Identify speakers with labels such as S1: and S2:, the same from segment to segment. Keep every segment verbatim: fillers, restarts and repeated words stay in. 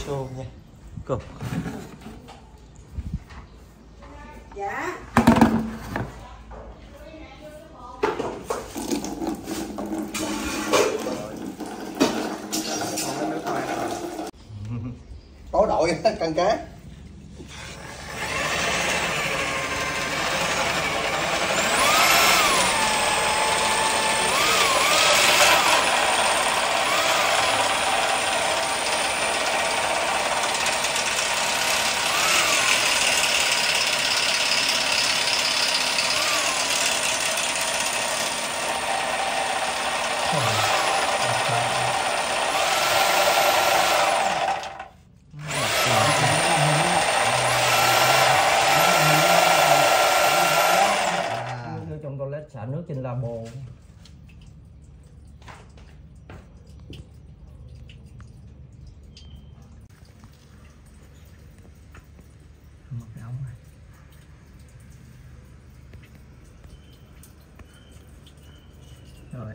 S1: cô nha cô.
S2: Dạ.
S3: Có đội cân cá.
S1: Trong toilet xả nước trên labo. Một cái ống này. Rồi.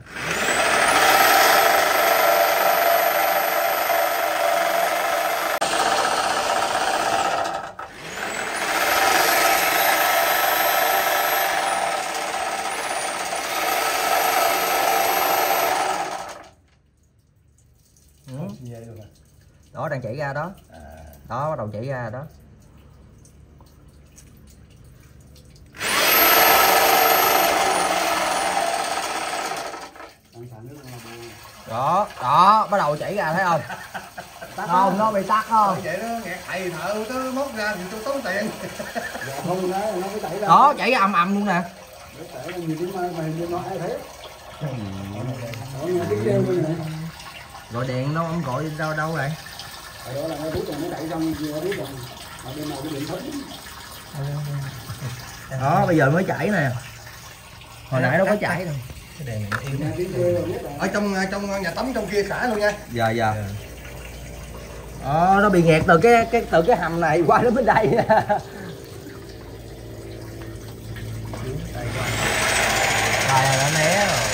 S1: Đó đang chảy ra đó. À. Đó bắt đầu chảy ra đó. Đó, đó bắt đầu chảy ra thấy không? Tắt không, nó bị tắt không?
S3: Vậy đó nghẹt thầy thợ cứ móc ra thì tôi tốn tiền.
S4: Dạ không đó, nó mới chảy ra.
S1: Đó chảy ra ầm ầm luôn nè.
S4: Để chảy ra nhiều tiếng mai mày nó ai thế? Đó nghe tiếng kêu luôn nè.
S1: Gọi điện nó không gọi đâu đâu rồi.
S4: Đó là nó biết rồi nó đẩy xong vừa biết rồi. Mà bên nào cái điện thấp.
S1: Đó bây giờ mới chảy nè. Hồi nãy nó có chảy rồi.
S3: Cái đèn này im. Ở trong trong nhà tắm trong kia xả luôn nha.
S1: Dạ dạ. Đó, nó bị nghẹt từ cái cái từ cái hầm này qua đến bên đây. Đây nó né rồi.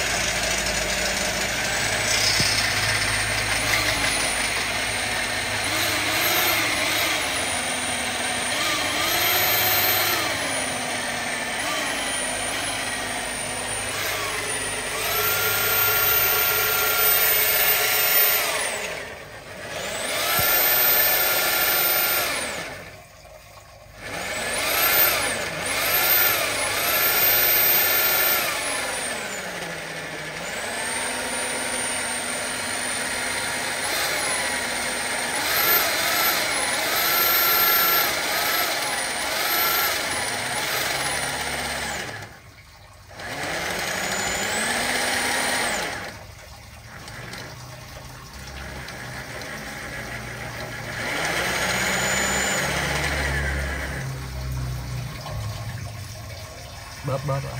S1: Bóp bóp rồi.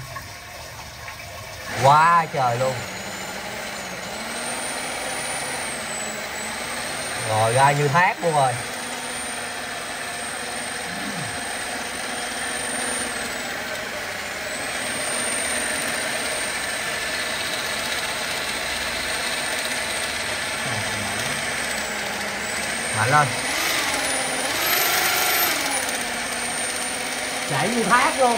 S1: Quá trời luôn. Rồi ra như thác luôn rồi. Mạnh lên. Chảy như thác luôn.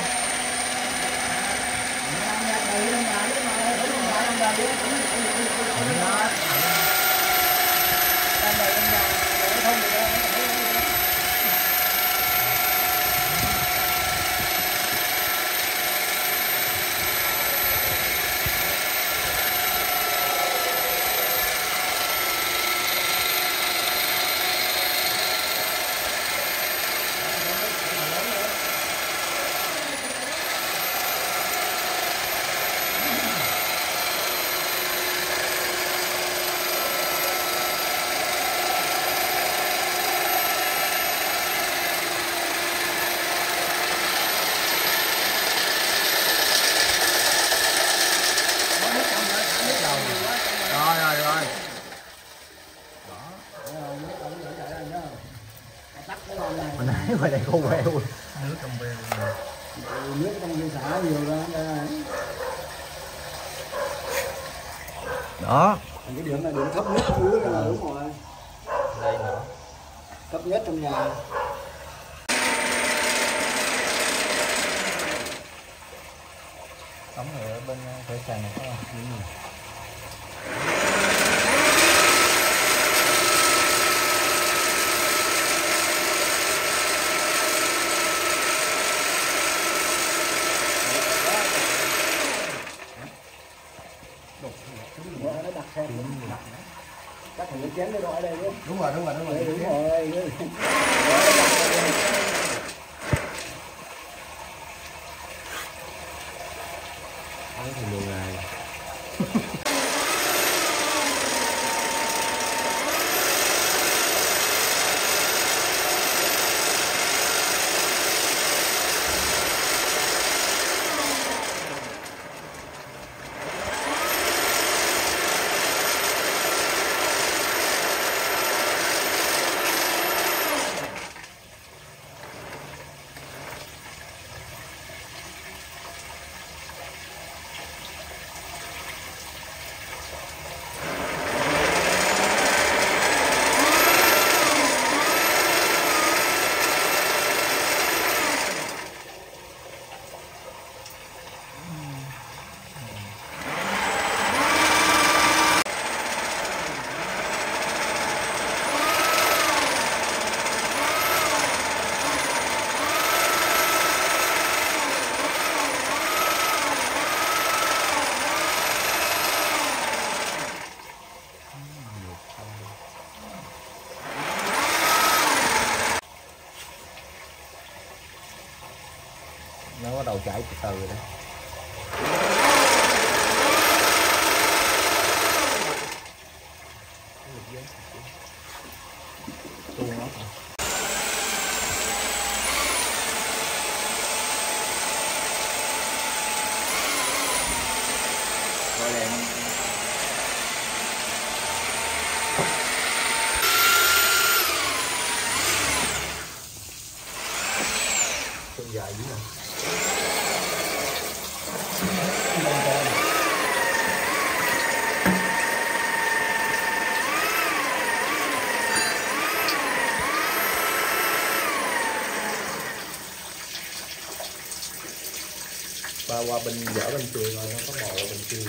S1: Mình nãy ngoài đây khô queo. Nước trong bê luôn.
S4: Nước trong bê xả nhiều ra.
S1: Đó.
S4: Cái điểm này điểm thấp nhất dưới là đúng rồi.
S1: Đây nữa.
S4: cấp nhất trong nhà.
S1: Cống này ở bên cửa sàn này phải không? Ừ.
S4: Nó đặt xe chắc phải chén cái đội đây chứ.
S3: Đúng rồi, đúng rồi, đúng rồi.
S4: Đúng rồi.
S1: Đấy thì mùa ngày. Nó bắt đầu chảy từ từ rồi đó. Tuôn nó. Rồi đèn. Chân dài dữ này. Ba qua bên vỏ bên kia rồi nó có màu bên kia.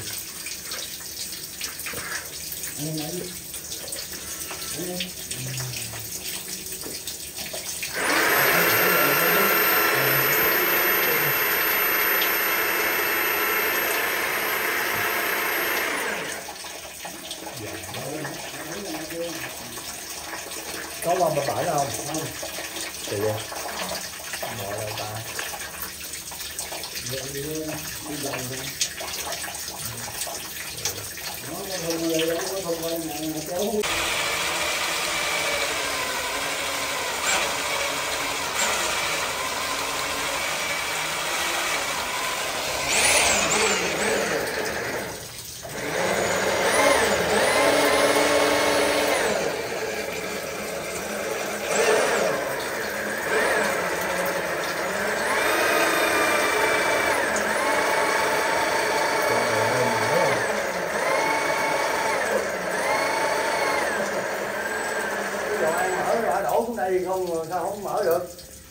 S1: Có qua bên phải không? Không. Thì vậy. Mọi đâu ta. Đổ xuống đây không sao không mở được.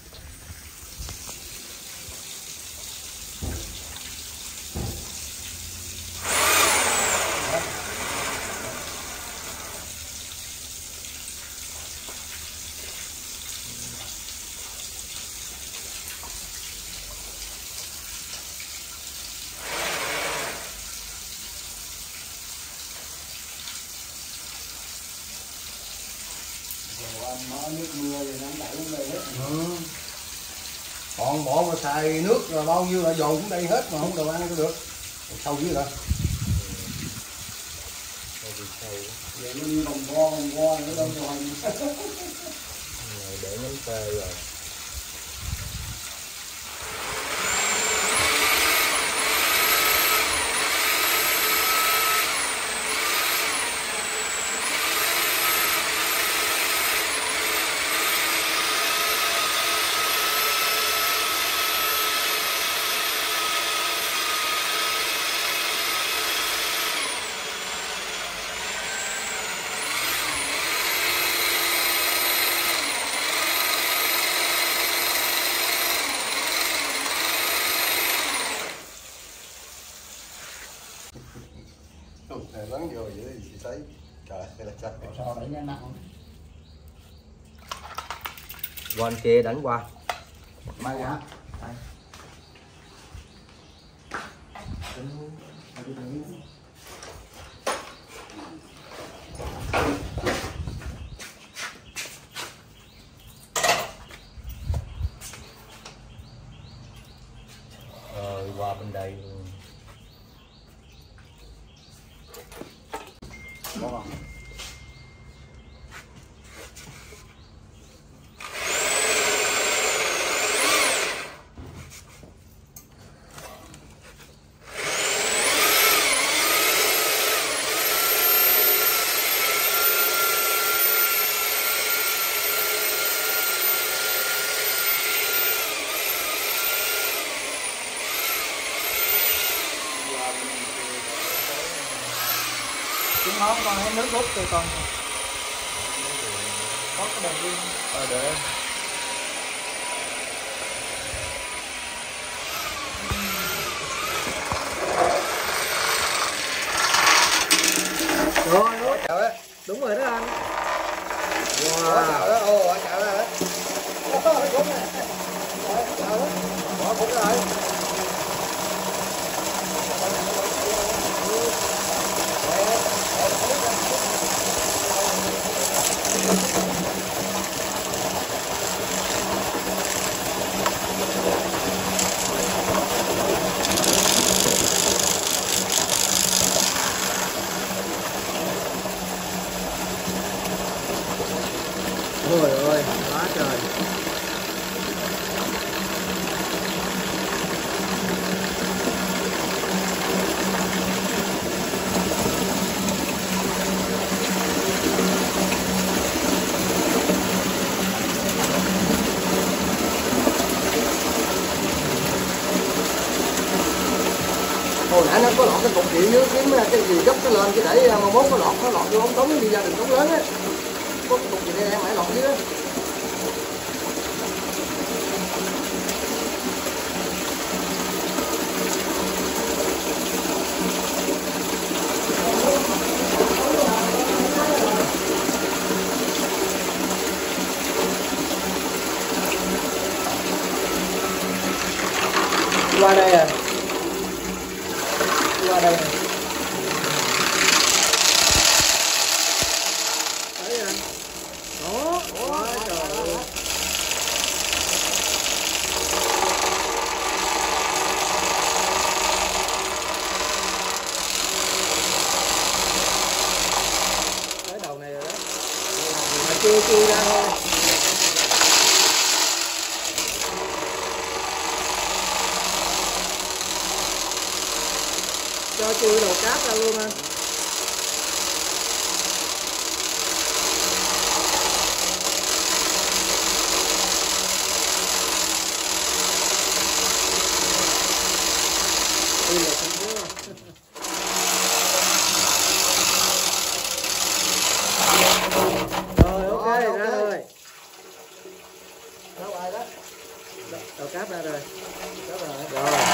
S1: Nước mưa thì nó đẩy xuống đây hết. Ừ. Còn bộ mà xài nước rồi bao nhiêu là dồn xuống đây hết mà không đồ ăn có được. Sâu dưới rồi. Vậy nó như vòng vo vòng vo nó đâu rồi. Để nhánh tê rồi. sấy. Trời ơi là sao?
S4: Sò đẩy nhanh nặng.
S3: Qua anh kia đánh qua.
S4: Mai hả?
S3: Rồi qua bên đây luôn.
S4: Ngon không?
S2: Chúng nó con thấy nước hút từ con có cái đèn pin
S3: Ờ để
S2: rồi
S1: Ủa chào á.
S2: đúng rồi đó anh.
S1: Ủa chào đó. Ồ chào đó. Ủa đúng rồi. Ủa chào đó. Ủa cũng rồi.
S2: Ôi ơi quá trời.
S3: hồi nãy nó có lọt cái cục điện dưới kiếm cái gì gấp cái lên cái để mà mốt nó lọt nó lọt vô ống cống đi ra đường cống lớn á, có cái cục gì đây em phải lọt dưới á.
S2: Qua đây à, qua đây này. Đấy anh. Đó, quá trời ơi. Cái đầu này rồi đó. Mà chưa chui ra thôi. Cho chui đầu cáp ra luôn anh. Đây là không biết rồi. Rồi ok,
S3: Rồi, ok.
S2: ra rồi.
S3: Ra ngoài đó.
S2: Đầu cáp ra rồi.
S3: Đó rồi.
S2: Rồi.